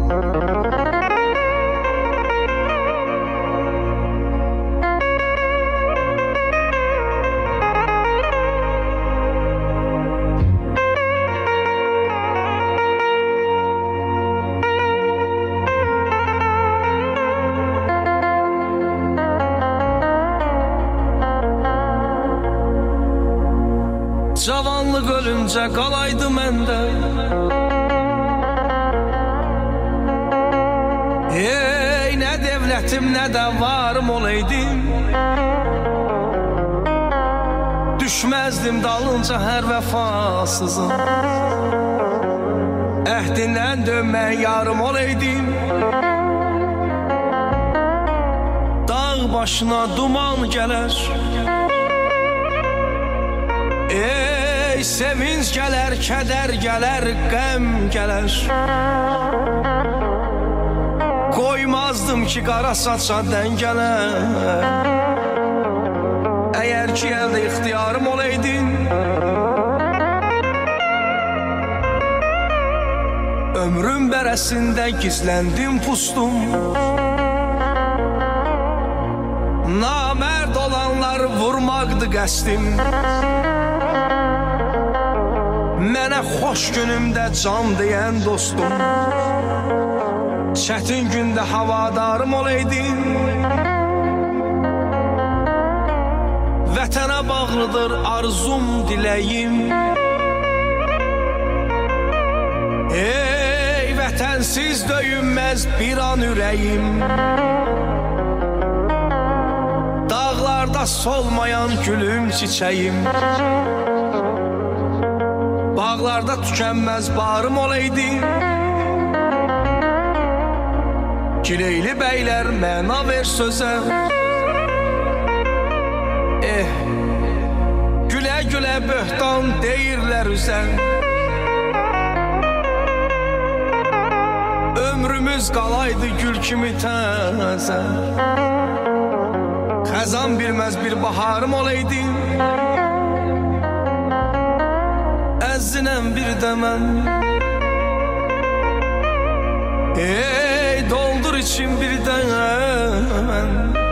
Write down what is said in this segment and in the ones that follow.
Cavanlıq ölüncə qalaydı məndə. Ey, nə devlətim, nə də varım olaydım, düşməzdim dalınca hər vəfasızım. Əhdindən dönmək yarım olaydım, dağ başına duman gələr. Ey, sevinç gələr, kədər gələr, qəm gələr. Qoymazdım ki, qara saça dəngələr. Əgər ki, əldə ixtiyarım olaydın, ömrüm bərəsində gizləndim, pustum. Namərd olanlar vurmaqdı qəsdim. Mənə xoş günümdə can deyən dostum, çətin gündə havadarım olaydın. Vətənə bağlıdır arzum, diləyim. Ey, vətənsiz döyünməz bir an ürəyim. Dağlarda solmayan gülüm, çiçəyim. Bağlarda tükənməz barım olaydı. Gireyli bəylər məna ver sözə. Gülə gülə böhtan deyirlər üzə. Ömrümüz qalaydı gül kimi təzə. Xəzan bilməz bir baharım olaydı. Əzzinəm bir də mən. Ey, doldur içim bir də mən.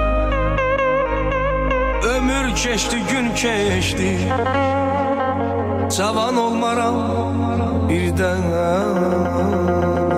Ömür keçdi, gün keçdi, cavan olmaram bir də mən.